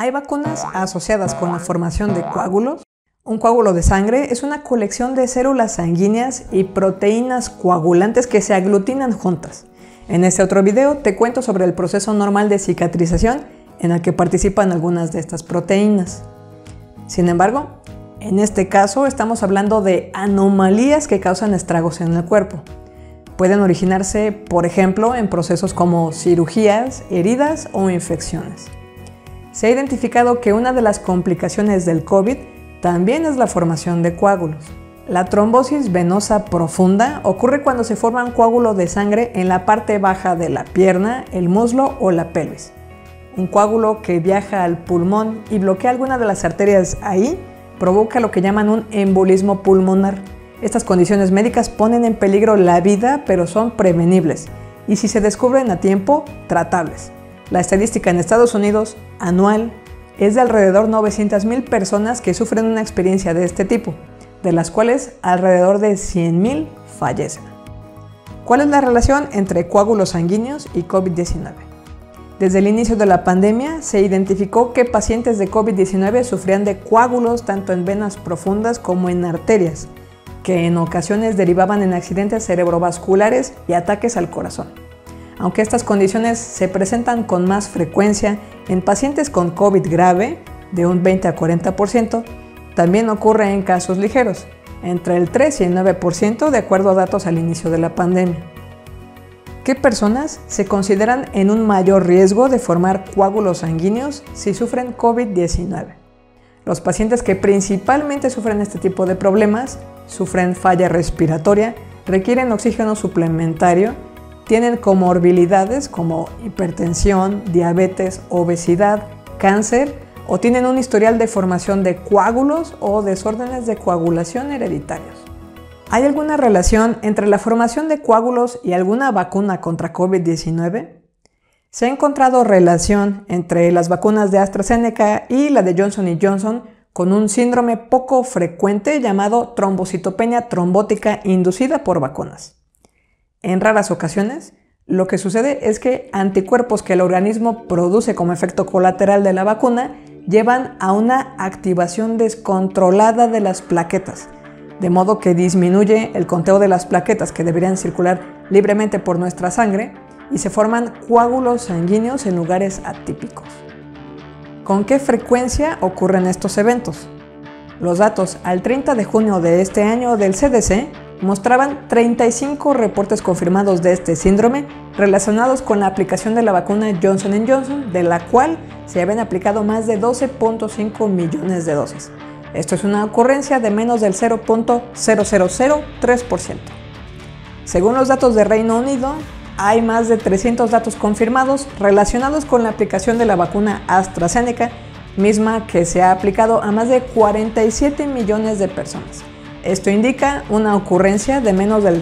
Hay vacunas asociadas con la formación de coágulos. Un coágulo de sangre es una colección de células sanguíneas y proteínas coagulantes que se aglutinan juntas. En este otro video te cuento sobre el proceso normal de cicatrización en el que participan algunas de estas proteínas. Sin embargo, en este caso estamos hablando de anomalías que causan estragos en el cuerpo. Pueden originarse, por ejemplo, en procesos como cirugías, heridas o infecciones. Se ha identificado que una de las complicaciones del COVID también es la formación de coágulos. La trombosis venosa profunda ocurre cuando se forma un coágulo de sangre en la parte baja de la pierna, el muslo o la pelvis. Un coágulo que viaja al pulmón y bloquea alguna de las arterias ahí provoca lo que llaman un embolismo pulmonar. Estas condiciones médicas ponen en peligro la vida, pero son prevenibles y, si se descubren a tiempo, tratables. La estadística en Estados Unidos anual es de alrededor 900,000 personas que sufren una experiencia de este tipo, de las cuales alrededor de 100,000 fallecen. ¿Cuál es la relación entre coágulos sanguíneos y COVID-19? Desde el inicio de la pandemia se identificó que pacientes de COVID-19 sufrían de coágulos tanto en venas profundas como en arterias, que en ocasiones derivaban en accidentes cerebrovasculares y ataques al corazón. Aunque estas condiciones se presentan con más frecuencia en pacientes con COVID grave, de un 20 a 40%, también ocurre en casos ligeros, entre el 3 y el 9% de acuerdo a datos al inicio de la pandemia. ¿Qué personas se consideran en un mayor riesgo de formar coágulos sanguíneos si sufren COVID-19? Los pacientes que principalmente sufren este tipo de problemas, sufren falla respiratoria, requieren oxígeno suplementario, tienen comorbilidades como hipertensión, diabetes, obesidad, cáncer o tienen un historial de formación de coágulos o desórdenes de coagulación hereditarios. ¿Hay alguna relación entre la formación de coágulos y alguna vacuna contra COVID-19? Se ha encontrado relación entre las vacunas de AstraZeneca y la de Johnson & Johnson con un síndrome poco frecuente llamado trombocitopenia trombótica inducida por vacunas. En raras ocasiones, lo que sucede es que anticuerpos que el organismo produce como efecto colateral de la vacuna llevan a una activación descontrolada de las plaquetas, de modo que disminuye el conteo de las plaquetas que deberían circular libremente por nuestra sangre y se forman coágulos sanguíneos en lugares atípicos. ¿Con qué frecuencia ocurren estos eventos? Los datos al 30 de junio de este año del CDC mostraban 35 reportes confirmados de este síndrome relacionados con la aplicación de la vacuna Johnson & Johnson, de la cual se habían aplicado más de 12.5 millones de dosis. Esto es una ocurrencia de menos del 0.0003%. Según los datos de Reino Unido, hay más de 300 datos confirmados relacionados con la aplicación de la vacuna AstraZeneca, misma que se ha aplicado a más de 47 millones de personas. Esto indica una ocurrencia de menos del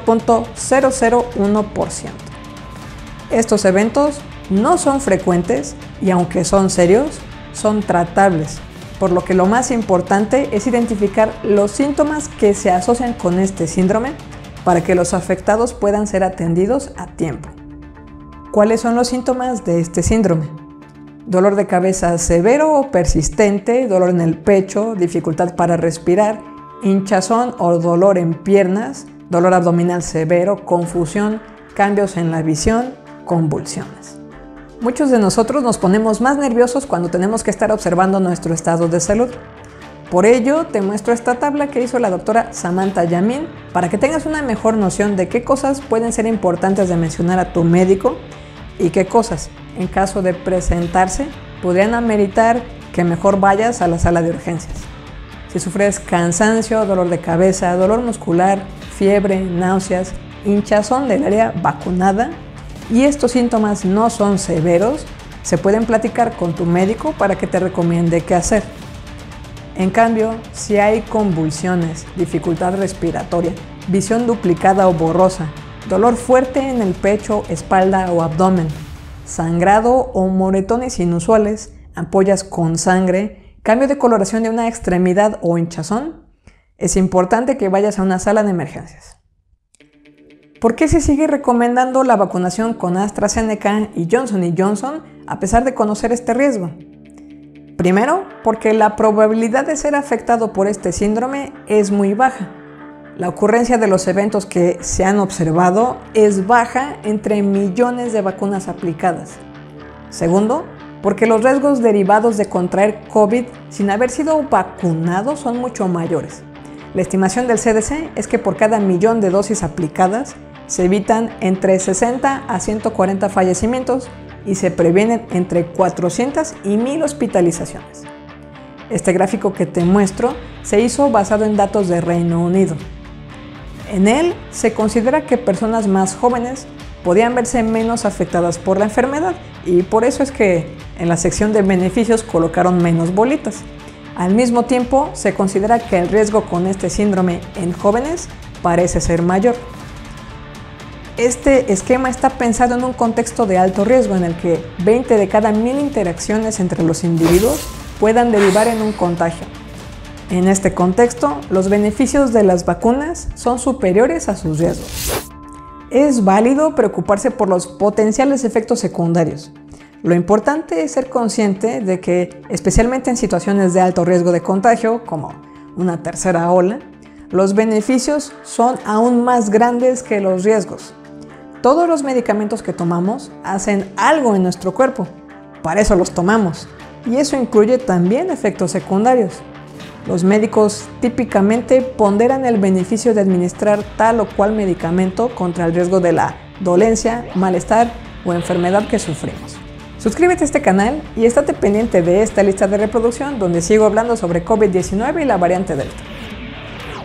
0.001%. Estos eventos no son frecuentes y, aunque son serios, son tratables, por lo que lo más importante es identificar los síntomas que se asocian con este síndrome para que los afectados puedan ser atendidos a tiempo. ¿Cuáles son los síntomas de este síndrome? Dolor de cabeza severo o persistente, dolor en el pecho, dificultad para respirar, hinchazón o dolor en piernas, dolor abdominal severo, confusión, cambios en la visión, convulsiones. Muchos de nosotros nos ponemos más nerviosos cuando tenemos que estar observando nuestro estado de salud. Por ello, te muestro esta tabla que hizo la doctora Samantha Yamin para que tengas una mejor noción de qué cosas pueden ser importantes de mencionar a tu médico y qué cosas, en caso de presentarse, podrían ameritar que mejor vayas a la sala de urgencias. Si sufres cansancio, dolor de cabeza, dolor muscular, fiebre, náuseas, hinchazón del área vacunada y estos síntomas no son severos, se pueden platicar con tu médico para que te recomiende qué hacer. En cambio, si hay convulsiones, dificultad respiratoria, visión duplicada o borrosa, dolor fuerte en el pecho, espalda o abdomen, sangrado o moretones inusuales, ampollas con sangre, cambio de coloración de una extremidad o hinchazón, es importante que vayas a una sala de emergencias. ¿Por qué se sigue recomendando la vacunación con AstraZeneca y Johnson & Johnson a pesar de conocer este riesgo? Primero, porque la probabilidad de ser afectado por este síndrome es muy baja. La ocurrencia de los eventos que se han observado es baja entre millones de vacunas aplicadas. Segundo, porque los riesgos derivados de contraer COVID sin haber sido vacunado son mucho mayores. La estimación del CDC es que por cada millón de dosis aplicadas se evitan entre 60 a 140 fallecimientos y se previenen entre 400 y 1000 hospitalizaciones. Este gráfico que te muestro se hizo basado en datos de Reino Unido. En él se considera que personas más jóvenes podían verse menos afectadas por la enfermedad y por eso es que en la sección de beneficios colocaron menos bolitas. Al mismo tiempo, se considera que el riesgo con este síndrome en jóvenes parece ser mayor. Este esquema está pensado en un contexto de alto riesgo en el que 20 de cada 1000 interacciones entre los individuos puedan derivar en un contagio. En este contexto, los beneficios de las vacunas son superiores a sus riesgos. Es válido preocuparse por los potenciales efectos secundarios. Lo importante es ser consciente de que, especialmente en situaciones de alto riesgo de contagio, como una tercera ola, los beneficios son aún más grandes que los riesgos. Todos los medicamentos que tomamos hacen algo en nuestro cuerpo, para eso los tomamos, y eso incluye también efectos secundarios. Los médicos típicamente ponderan el beneficio de administrar tal o cual medicamento contra el riesgo de la dolencia, malestar o enfermedad que sufrimos. Suscríbete a este canal y estate pendiente de esta lista de reproducción donde sigo hablando sobre COVID-19 y la variante Delta.